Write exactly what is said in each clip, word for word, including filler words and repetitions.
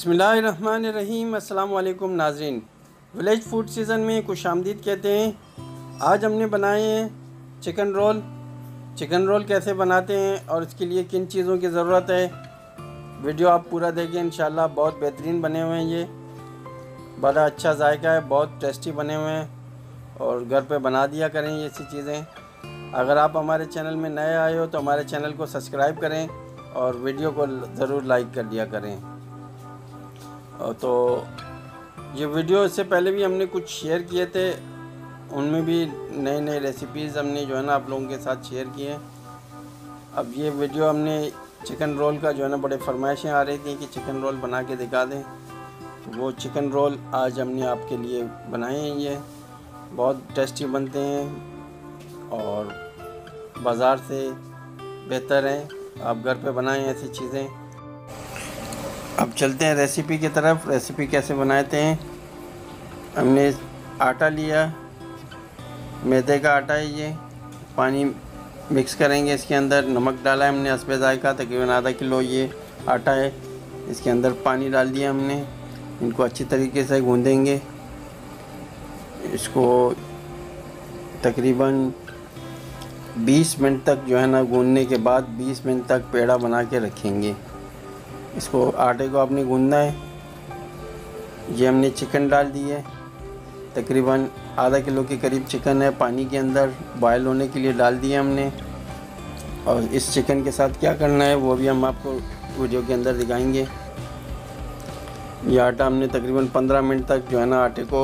बिस्मिल्लाहिर्रहमानिर्रहीम। अस्सलाम वालेकुम नाज़रीन, विलेज फूड सीज़न में खुशामदीद कहते हैं। आज हमने बनाए हैं चिकन रोल। चिकन रोल कैसे बनाते हैं और इसके लिए किन चीज़ों की ज़रूरत है, वीडियो आप पूरा देखें। इंशाल्लाह बहुत बेहतरीन बने हुए हैं। ये बड़ा अच्छा जायका है, बहुत टेस्टी बने हुए हैं और घर पे बना दिया करें ये ऐसी चीज़ें। अगर आप हमारे चैनल में नए आए हो तो हमारे चैनल को सब्सक्राइब करें और वीडियो को ज़रूर लाइक कर दिया करें। तो ये वीडियो इससे पहले भी हमने कुछ शेयर किए थे, उनमें भी नए नए रेसिपीज़ हमने जो है ना आप लोगों के साथ शेयर किए। अब ये वीडियो हमने चिकन रोल का जो है ना बड़े फरमाइशें आ रही थी कि चिकन रोल बना के दिखा दें, तो वो चिकन रोल आज हमने आपके लिए बनाए हैं। ये बहुत टेस्टी बनते हैं और बाज़ार से बेहतर हैं। आप घर पे बनाएं ऐसी चीज़ें। अब चलते हैं रेसिपी की तरफ। रेसिपी कैसे बनाते हैं। हमने आटा लिया, मैदे का आटा है ये। पानी मिक्स करेंगे, इसके अंदर नमक डाला है हमने हस्बे जायका, तकरीबन आधा किलो ये आटा है। इसके अंदर पानी डाल दिया हमने। इनको अच्छी तरीके से गूँधेंगे। इसको तकरीबन बीस मिनट तक जो है ना गूँधने के बाद बीस मिनट तक पेड़ा बना के रखेंगे। इसको आटे को आपने गूँधना है। ये हमने चिकन डाल दी है, तकरीबन आधा किलो के करीब चिकन है, पानी के अंदर बॉयल होने के लिए डाल दिया हमने। और इस चिकन के साथ क्या करना है वो भी हम आपको वीडियो के अंदर दिखाएंगे। ये आटा हमने तकरीबन पंद्रह मिनट तक जो है ना आटे को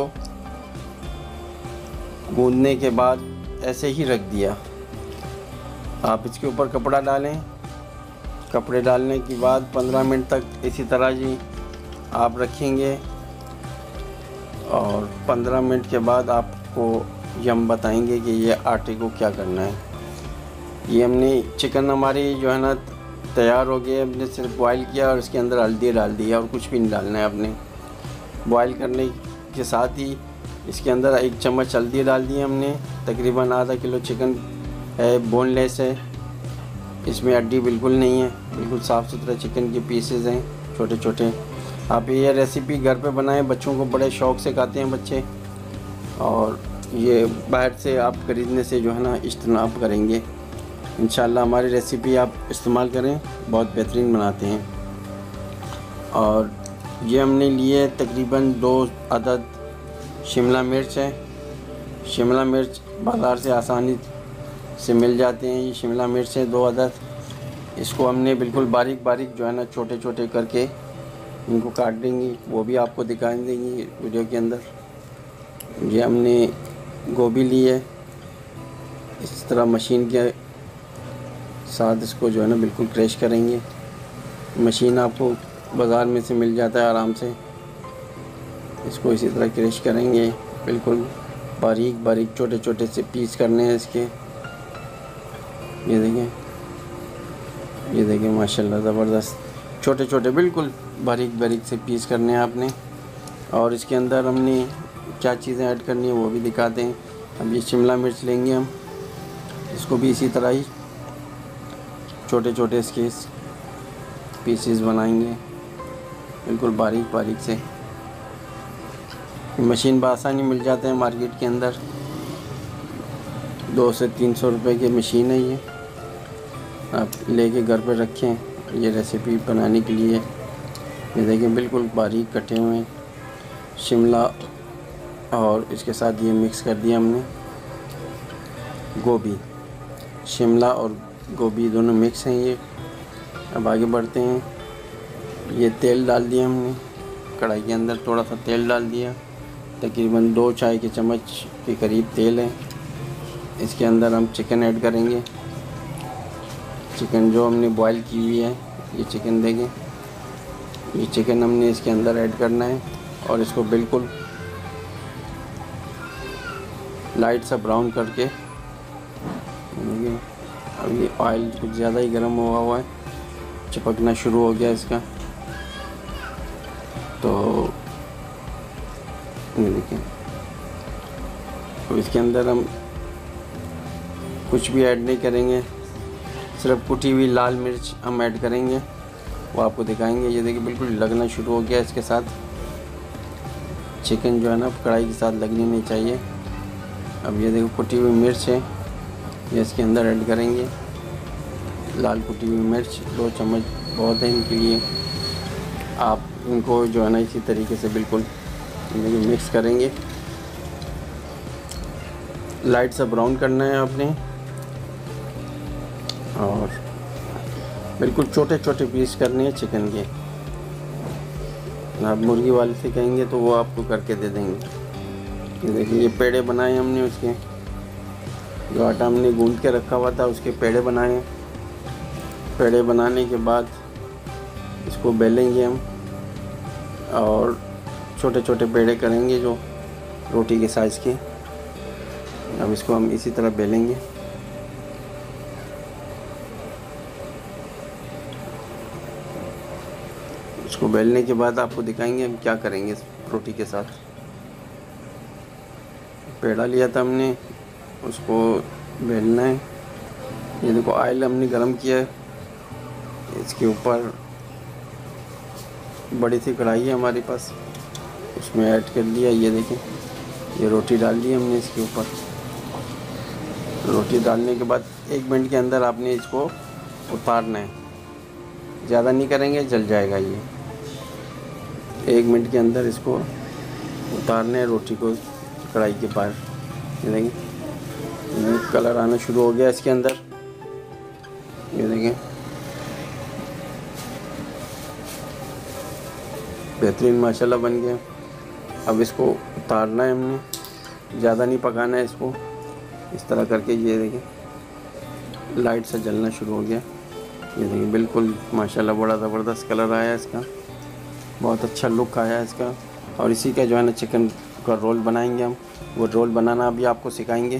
गूँधने के बाद ऐसे ही रख दिया। आप इसके ऊपर कपड़ा डालें। कपड़े डालने के बाद पंद्रह मिनट तक इसी तरह जी आप रखेंगे और पंद्रह मिनट के बाद आपको ये हम बताएंगे कि ये आटे को क्या करना है। ये हमने चिकन हमारी जो है ना तैयार हो गया। हमने सिर्फ बॉयल किया और इसके अंदर हल्दी डाल दी और कुछ भी नहीं डालना है आपने। बॉयल करने के साथ ही इसके अंदर एक चम्मच हल्दी डाल दी हमने। तकरीबन आधा किलो चिकन है, बोनलेस है, इसमें हड्डी बिल्कुल नहीं है, बिल्कुल साफ़ सुथरा चिकन के पीसेस हैं छोटे छोटे। आप ये रेसिपी घर पे बनाएं, बच्चों को बड़े शौक़ से खाते हैं बच्चे। और ये बाहर से आप ख़रीदने से जो है ना इज्तनाब करेंगे। इंशाल्लाह हमारी रेसिपी आप इस्तेमाल करें, बहुत बेहतरीन बनाते हैं। और ये हमने लिए तकरीबन दो अदद शिमला मिर्च है। शिमला मिर्च बाज़ार से आसानी से मिल जाते हैं। ये शिमला मिर्च है दो अदद। इसको हमने बिल्कुल बारीक बारीक जो है ना छोटे छोटे करके इनको काट देंगे, वो भी आपको दिखा देंगे वीडियो के अंदर। ये हमने गोभी ली है, इस तरह मशीन के साथ इसको जो है ना बिल्कुल क्रश करेंगे। मशीन आपको बाज़ार में से मिल जाता है आराम से। इसको इसी तरह क्रश करेंगे, बिल्कुल बारीक बारीक छोटे छोटे से पीस करने हैं इसके। ये देखें, ये देखें माशाल्लाह ज़बरदस्त छोटे छोटे बिल्कुल बारीक बारीक से पीस करने हैं आपने। और इसके अंदर हमने क्या चीज़ें ऐड करनी है वो भी दिखाते हैं। अब ये शिमला मिर्च लेंगे हम, इसको भी इसी तरह ही छोटे छोटे इसके पीसेस बनाएंगे बिल्कुल बारीक बारीक से। मशीन बआसानी मिल जाते हैं मार्केट के अंदर। दो से तीन सौ रुपये की मशीन है ये, आप लेके घर पे रखें ये रेसिपी बनाने के लिए। ये देखें बिल्कुल बारीक कटे हुए शिमला और इसके साथ ये मिक्स कर दिया हमने गोभी। शिमला और गोभी दोनों मिक्स हैं ये। अब आगे बढ़ते हैं। ये तेल डाल दिया हमने कढ़ाई के अंदर, थोड़ा सा तेल डाल दिया, तकरीबन दो चाय के चम्मच के करीब तेल है। इसके अंदर हम चिकन ऐड करेंगे। चिकन जो हमने बॉईल की हुई है, ये चिकन देखें, ये चिकन हमने इसके अंदर ऐड करना है और इसको बिल्कुल लाइट सा ब्राउन करके देखिए। अब ये ऑयल कुछ ज़्यादा ही गर्म हुआ हुआ है, चिपकना शुरू हो गया इसका। तो ये देखिए, तो इसके अंदर हम कुछ भी ऐड नहीं करेंगे, सिर्फ कुटी हुई लाल मिर्च हम ऐड करेंगे। वो आपको दिखाएंगे। ये देखिए बिल्कुल लगना शुरू हो गया इसके साथ। चिकन जो है ना कढ़ाई के साथ लगनी नहीं चाहिए। अब ये देखो कुटी हुई मिर्च है, ये इसके अंदर ऐड करेंगे। लाल कुटी हुई मिर्च दो चम्मच बहुत है इनके लिए। आप इनको जो है ना इसी तरीके से बिल्कुल मिक्स करेंगे। लाइट सा ब्राउन करना है आपने, और बिल्कुल छोटे छोटे पीस करने हैं चिकन के। आप मुर्गी वाले से कहेंगे तो वो आपको करके दे देंगे। ये देखिए ये पेड़े बनाए हमने उसके, जो आटा हमने गूंद के रखा हुआ था उसके पेड़े बनाए। पेड़े बनाने के बाद इसको बेलेंगे हम, और छोटे छोटे पेड़े करेंगे जो रोटी के साइज़ के। अब इसको हम इसी तरह बेलेंगे। इसको बेलने के बाद आपको दिखाएंगे हम क्या करेंगे इस रोटी के साथ। पेड़ा लिया था हमने, उसको बेलना है। ये देखो ऑयल हमने गरम किया है, इसके ऊपर बड़ी सी कढ़ाई है हमारे पास, उसमें ऐड कर लिया। ये देखें ये रोटी डाल दी हमने इसके ऊपर। रोटी डालने के बाद एक मिनट के अंदर आपने इसको उतारना है। ज़्यादा नहीं करेंगे जल जाएगा ये। एक मिनट के अंदर इसको उतारना है रोटी को कढ़ाई के बाहर। ये देखें कलर आना शुरू हो गया इसके अंदर। ये देखें बेहतरीन माशाल्लाह बन गया। अब इसको उतारना है हमने, ज़्यादा नहीं पकाना है इसको। इस तरह करके ये देखें लाइट से जलना शुरू हो गया। ये देखिए बिल्कुल माशाल्लाह बड़ा ज़बरदस्त कलर आया इसका, बहुत अच्छा लुक आया इसका। और इसी का जो है ना चिकन का रोल बनाएंगे हम। वो रोल बनाना अभी आपको सिखाएंगे।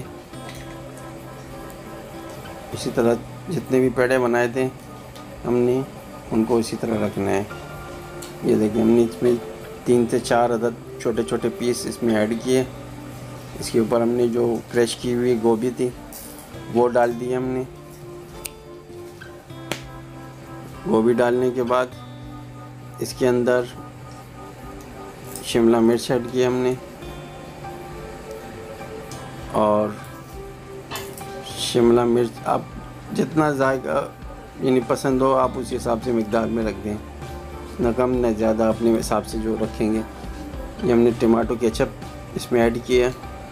इसी तरह जितने भी पेड़े बनाए थे हमने उनको इसी तरह रखना है। ये देखिए हमने इसमें तीन से चार अदद छोटे छोटे पीस इसमें ऐड किए। इसके ऊपर हमने जो क्रश की हुई गोभी थी वो डाल दी हमने। गोभी डालने के बाद इसके अंदर शिमला मिर्च ऐड की हमने, और शिमला मिर्च आप जितना जायका यानी पसंद हो आप उस हिसाब से मिकदार में रख दें, न कम न ज़्यादा अपने हिसाब से जो रखेंगे। ये हमने टमाटो केचप इसमें ऐड किया।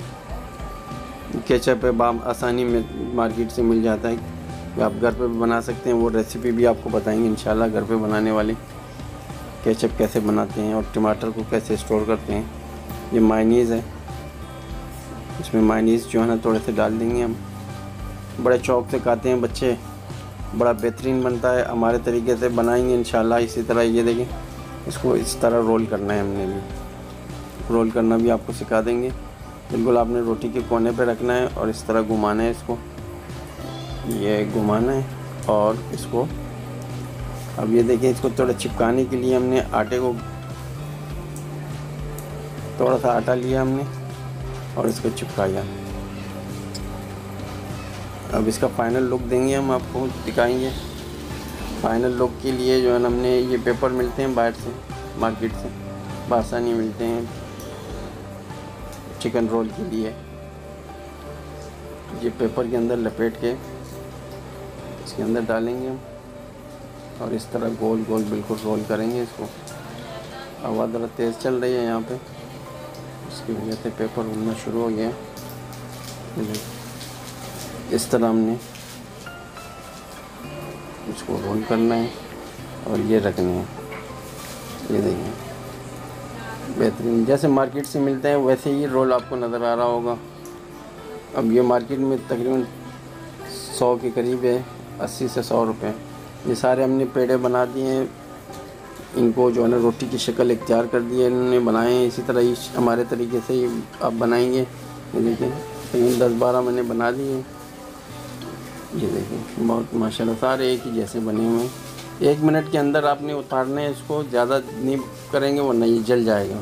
केचप है बाम आसानी में मार्केट से मिल जाता है, आप घर पे भी बना सकते हैं। वो रेसिपी भी आपको बताएंगे इंशाल्लाह घर पे बनाने वाले केचप कैसे बनाते हैं और टमाटर को कैसे स्टोर करते हैं। ये मायनीज़ है, इसमें मायनीज़ जो है ना थोड़े से डाल देंगे हम। बड़े शौक़ से खाते हैं बच्चे, बड़ा बेहतरीन बनता है। हमारे तरीके से बनाएंगे इंशाल्लाह इसी तरह। ये देखें इसको इस तरह रोल करना है, हमने भी रोल करना भी आपको सिखा देंगे। बिल्कुल आपने रोटी के कोने पे रखना है और इस तरह घुमाना है इसको। ये घुमाना है और इसको अब ये देखें इसको थोड़ा चिपकाने के लिए हमने आटे को थोड़ा सा आटा लिया हमने और इसको चिपकाया। अब इसका फाइनल लुक देंगे हम, आपको दिखाएंगे। फाइनल लुक के लिए जो है हमने ये पेपर मिलते हैं बाहर से, मार्केट से बासानी मिलते हैं चिकन रोल के लिए। ये पेपर के अंदर लपेट के इसके अंदर डालेंगे हम और इस तरह गोल गोल बिल्कुल रोल करेंगे इसको। हवा ज़रा तेज़ चल रही है यहाँ पे, इसकी वजह से पेपर उड़ना शुरू हो गया। इस तरह हमने इसको रोल करना है और ये रखने हैं। ये देखिए बेहतरीन जैसे मार्केट से मिलते हैं वैसे ही रोल आपको नज़र आ रहा होगा। अब ये मार्केट में तकरीबन सौ के करीब है, अस्सी से सौ रुपये। ये सारे हमने पेड़े बना दिए हैं, इनको जो है ना रोटी की शक्ल इख्तियार कर दी है इन्होंने, बनाए हैं। इसी तरह ही हमारे तरीके से ही आप बनाएंगे। ये देखिए तकरीबन दस बारह मैंने बना दिए। ये देखिए बहुत माशाल्लाह सारे एक ही जैसे बने हुए हैं। एक मिनट के अंदर आपने उतारना है इसको, ज़्यादा नहीं करेंगे वरना ये जल जाएगा।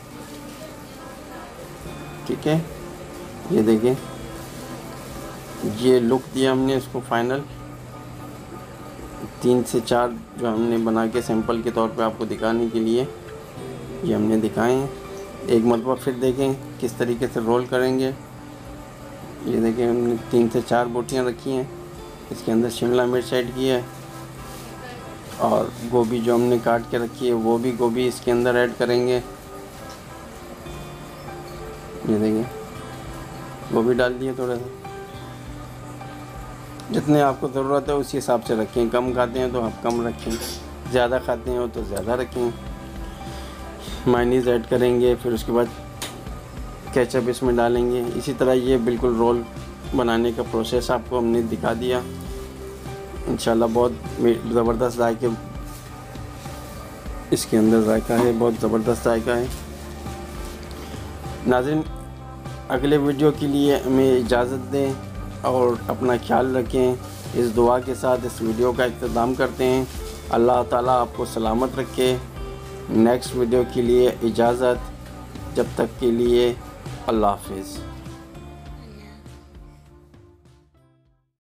ठीक है, ये देखिए ये लुक दिया हमने इसको फाइनल। तीन से चार जो हमने बना के सैंपल के तौर पे आपको दिखाने के लिए ये हमने दिखाए हैं। एक मरतबा फिर देखें किस तरीके से रोल करेंगे। ये देखें हमने तीन से चार बोटियां रखी हैं, इसके अंदर शिमला मिर्च ऐड की है और गोभी जो हमने काट के रखी है वो भी गोभी इसके अंदर ऐड करेंगे। ये देखिए गोभी डाल दिए, थोड़ा सा जितने आपको ज़रूरत है उसी हिसाब से रखें। कम खाते हैं तो आप कम रखें, ज़्यादा खाते हैं तो ज़्यादा रखें। मायोनीज़ ऐड करेंगे, फिर उसके बाद केचप इसमें डालेंगे। इसी तरह ये बिल्कुल रोल बनाने का प्रोसेस आपको हमने दिखा दिया। इंशाल्लाह बहुत ज़बरदस्त जायके इसके अंदर जायका है, बहुत ज़बरदस्त जायका है। नाज़रीन अगले वीडियो के लिए हमें इजाज़त दें और अपना ख्याल रखें। इस दुआ के साथ इस वीडियो का इख्तिताम करते हैं। अल्लाह ताला आपको सलामत रखे। नेक्स्ट वीडियो के लिए इजाज़त, जब तक के लिए अल्लाह हाफ़िज़।